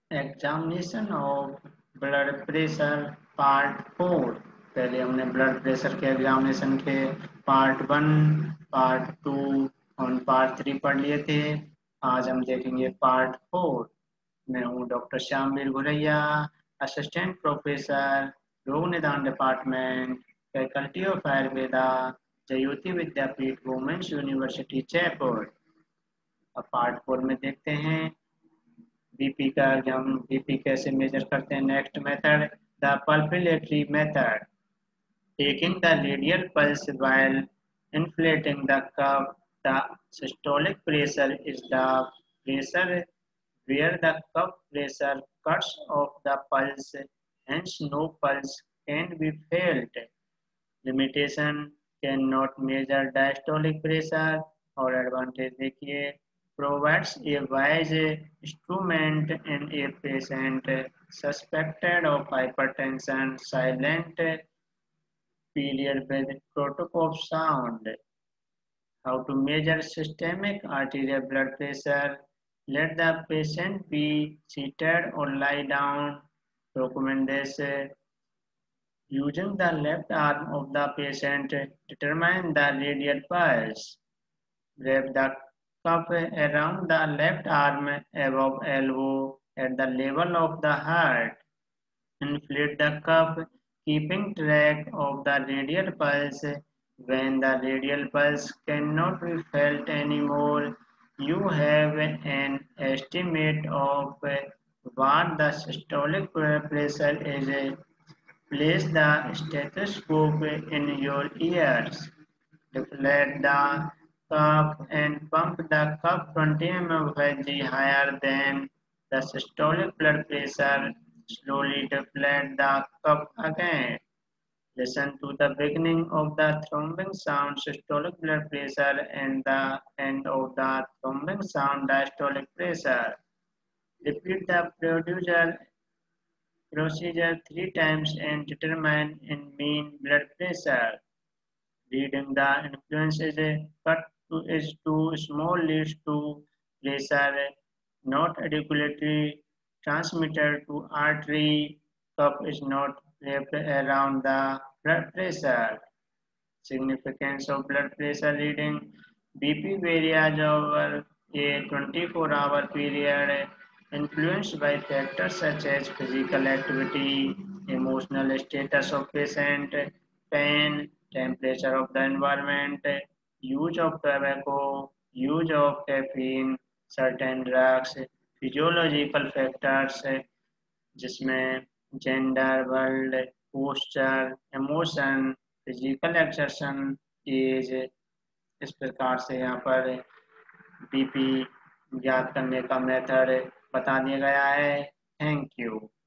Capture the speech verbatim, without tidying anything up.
Examination of blood pressure part four. पहले हमने blood pressure के एग्जामिनेशन के पार्ट वन, पार्ट टू और पार्ट थ्री पढ़ लिए थे। आज हम देखेंगे पार्ट फोर। मैं हूँ doctor Shyamveer Ghuraiya, assistant professor, रोग निदान department, faculty of Ayurveda, Jyoti Vidyapeeth women's university Jaipur. अब पार्ट फोर में देखते हैं बीपी का। हम बीपी कैसे मेजर करते हैं। Next method, the palpatory method, taking the radial pulse while inflating the cuff. The systolic pressure is the pressure where the cuff pressure cuts off the pulse, hence no pulse can be felt. Limitation, cannot measure diastolic pressure। और advantage देखिए, provides a wise instrument in a patient suspected of hypertension, silent period with protocol sound. How to measure systemic arterial blood pressure. Let the patient be seated or lie down. Document this. Using the left arm of the patient, determine the radial pulse. Wrap the cuff around the left arm above elbow at the level of the heart. Inflate the cuff, keeping track of the radial pulse. When the radial pulse cannot be felt anymore, you have an estimate of what the systolic pressure is. Place the stethoscope in your ears. Deflate the cuff and pump the cuff twenty milliliters Hg higher than the systolic blood pressure. Slowly deflate the cuff again. Listen to the beginning of the thrombing sound systolic blood pressure and the end of the thrombing sound diastolic pressure. Repeat the producer procedure three times and determine in mean blood pressure. Reading the influence is a cut to is too small leads to pressure not adequately transmitted to artery. Cuff is not wrapped around the blood pressure. Significance of blood pressure reading. B P varies over a twenty-four hour period, influenced by factors such as physical activity, emotional status of patient, pain, temperature of the environment, use of tobacco, use of caffeine, certain drugs, physiological factors जिसमें gender, world, posture, emotion, physical exertion, age, इस प्रकार से यहाँ पर BP ज्ञात करने का method बता दिया गया है। Thank you.